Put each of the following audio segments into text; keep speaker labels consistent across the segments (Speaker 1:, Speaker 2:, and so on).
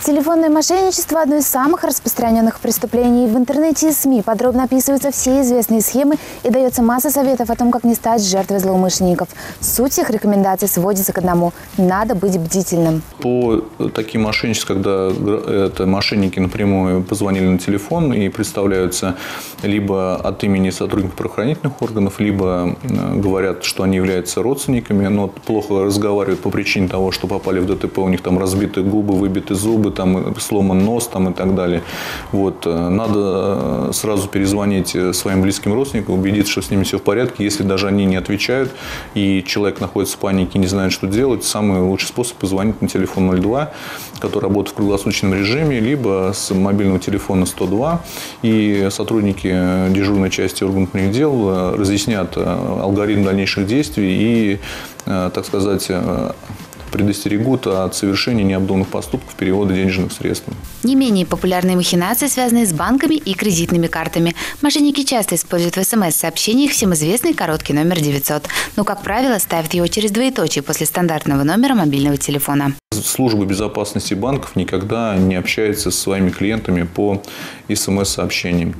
Speaker 1: Телефонное мошенничество – одно из самых распространенных преступлений. В интернете и СМИ подробно описываются все известные схемы и дается масса советов о том, как не стать жертвой злоумышленников. Суть их рекомендаций сводится к одному – надо быть бдительным.
Speaker 2: По таким мошенничествам, когда это мошенники напрямую позвонили на телефон и представляются либо от имени сотрудников правоохранительных органов, либо говорят, что они являются родственниками, но плохо разговаривают по причине того, что попали в ДТП, у них там разбиты губы, выбиты зубы, там сломан нос там, и так далее. Вот. Надо сразу перезвонить своим близким родственникам, убедиться, что с ними все в порядке. Если даже они не отвечают, и человек находится в панике и не знает, что делать, самый лучший способ – позвонить на телефон 02, который работает в круглосуточном режиме, либо с мобильного телефона 102. И сотрудники дежурной части органов внутренних дел разъяснят алгоритм дальнейших действий и, так сказать, предостерегут от совершения необдуманных поступков перевода денежных средств.
Speaker 1: Не менее популярные махинации, связанные с банками и кредитными картами. Мошенники часто используют в СМС-сообщениях всем известный короткий номер 900. Но, как правило, ставят его через двоеточие после стандартного номера мобильного телефона.
Speaker 2: Служба безопасности банков никогда не общается со своими клиентами по СМС-сообщениям.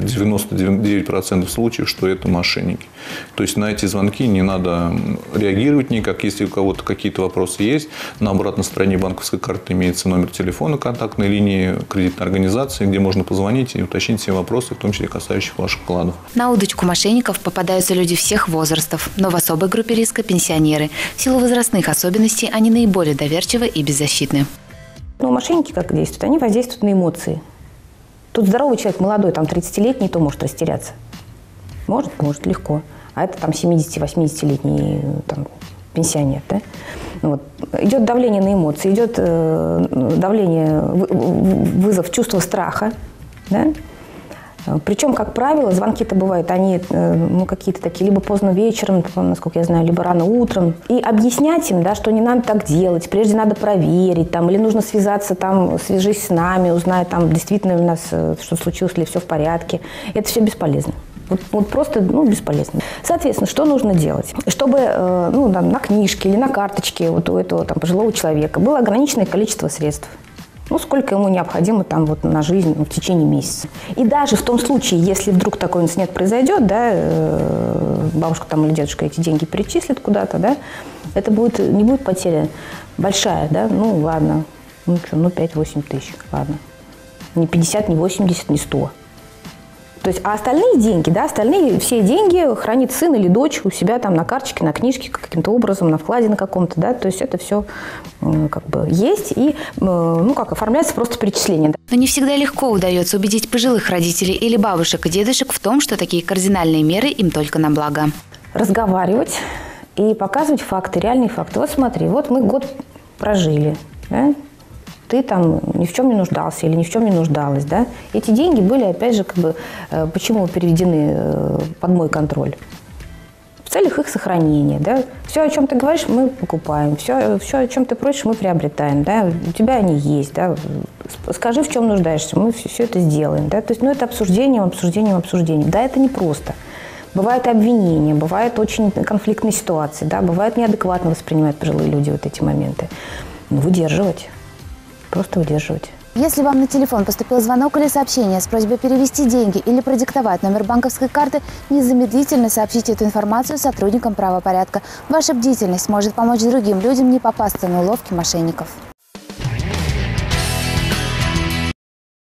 Speaker 2: 99% случаев, что это мошенники. То есть на эти звонки не надо реагировать никак. Если у кого-то какие-то вопросы есть, на обратной стороне банковской карты имеется номер телефона контактной линии кредитной организации, где можно позвонить и уточнить все вопросы, в том числе касающих ваших вкладов.
Speaker 1: На удочку мошенников попадаются люди всех возрастов, но в особой группе риска – пенсионеры. В силу возрастных особенностей они наиболее доверчивы и беззащитны.
Speaker 3: Но мошенники как действуют? Они воздействуют на эмоции. Тут здоровый человек, молодой, там 30-летний, то может растеряться. Может, легко. А это там 70-80-летний там, пенсионер, да? Вот. Идет давление на эмоции, идет давление, вызов чувства страха. Да? Причем, как правило, звонки-то бывают, они какие-то такие, либо поздно вечером, насколько я знаю, либо рано утром. И объяснять им, да, что не надо так делать, прежде надо проверить, там, или нужно связаться, там, свяжись с нами, узнай, там, действительно у нас что случилось, ли все в порядке. Это все бесполезно. Вот просто бесполезно. Соответственно, что нужно делать? Чтобы там, на книжке или на карточке вот у этого там, пожилого человека было ограниченное количество средств. Сколько ему необходимо там, вот, на жизнь в течение месяца. И даже в том случае, если вдруг такой инцидент произойдет, да, бабушка там, или дедушка эти деньги перечислит куда-то, да, это не будет потеря большая, да, ладно, 5-8 тысяч, ладно. Не 50, не 80, не 100. То есть, а остальные деньги, да, все деньги хранит сын или дочь у себя там на карточке, на книжке каким-то образом, на вкладе на каком-то, да, то есть это все как бы есть и, оформляется просто перечисление.
Speaker 1: Но не всегда легко удается убедить пожилых родителей или бабушек и дедушек в том, что такие кардинальные меры им только на благо.
Speaker 3: Разговаривать и показывать факты, реальные факты. Вот смотри, вот мы год прожили, да? Ты там ни в чем не нуждался или ни в чем не нуждалась, да? Эти деньги были, опять же, почему переведены под мой контроль? В целях их сохранения, да? Все, о чем ты говоришь, мы покупаем, все, о чем ты просишь, мы приобретаем, да? У тебя они есть, да? Скажи, в чем нуждаешься, мы все это сделаем, да? То есть, это обсуждением. Да, это непросто. Бывают обвинения, бывают очень конфликтные ситуации, да? Бывает неадекватно воспринимают пожилые люди вот эти моменты. Выдерживать. Просто удерживать.
Speaker 1: Если вам на телефон поступил звонок или сообщение с просьбой перевести деньги или продиктовать номер банковской карты, незамедлительно сообщите эту информацию сотрудникам правопорядка. Ваша бдительность может помочь другим людям не попасться на уловки мошенников.